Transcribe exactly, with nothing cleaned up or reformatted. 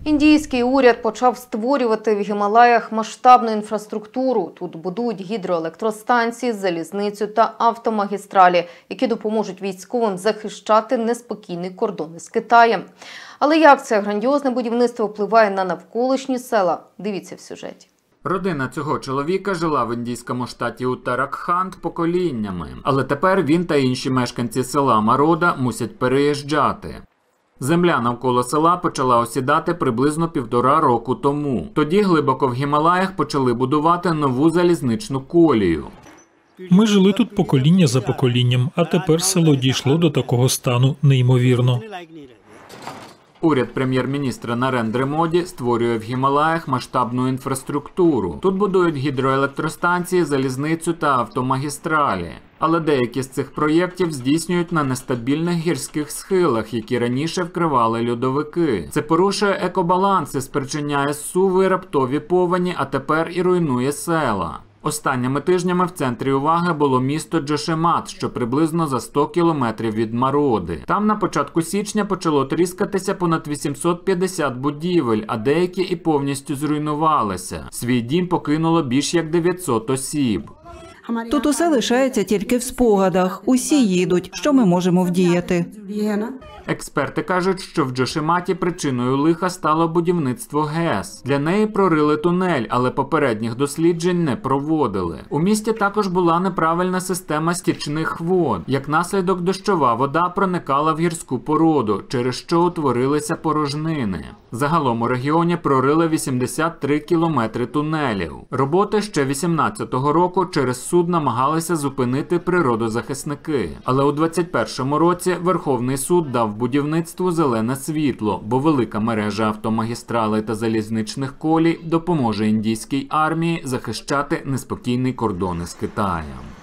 Індійський уряд почав створювати в Гімалаях масштабну інфраструктуру. Тут будують гідроелектростанції, залізницю та автомагістралі, які допоможуть військовим захищати неспокійний кордон із Китаєм. Але як це грандіозне будівництво впливає на навколишні села? Дивіться в сюжеті. Родина цього чоловіка жила в індійському штаті Уттараханд поколіннями. Але тепер він та інші мешканці села Марода мусять переїжджати. Земля навколо села почала осідати приблизно півтора року тому. Тоді глибоко в Гімалаях почали будувати нову залізничну колію. Ми жили тут покоління за поколінням, а тепер село дійшло до такого стану неймовірно. Уряд прем'єр-міністра Нарендри Моді створює в Гімалаях масштабну інфраструктуру. Тут будують гідроелектростанції, залізницю та автомагістралі. Але деякі з цих проєктів здійснюють на нестабільних гірських схилах, які раніше вкривали льодовики. Це порушує екобаланс і спричиняє зсуви, раптові повені, а тепер і руйнує села. Останніми тижнями в центрі уваги було місто Джошемат, що приблизно за сто кілометрів від Мароди. Там на початку січня почало тріскатися понад вісімсот п'ятдесят будівель, а деякі і повністю зруйнувалися. Свій дім покинуло більш як дев'ятсот осіб. Тут усе лишається тільки в спогадах. Усі їдуть. Що ми можемо вдіяти? Експерти кажуть, що в Джошематі причиною лиха стало будівництво ГЕС. Для неї прорили тунель, але попередніх досліджень не проводили. У місті також була неправильна система стічних вод. Як наслідок, дощова вода проникала в гірську породу, через що утворилися порожнини. Загалом у регіоні прорили вісімдесят три кілометри тунелів. Роботи ще вісімнадцятого року через суд намагалися зупинити природозахисники. Але у двадцять першому році Верховний суд дав будівництву зелене світло, бо велика мережа автомагістралей та залізничних колій допоможе індійській армії захищати неспокійний кордон із Китаєм.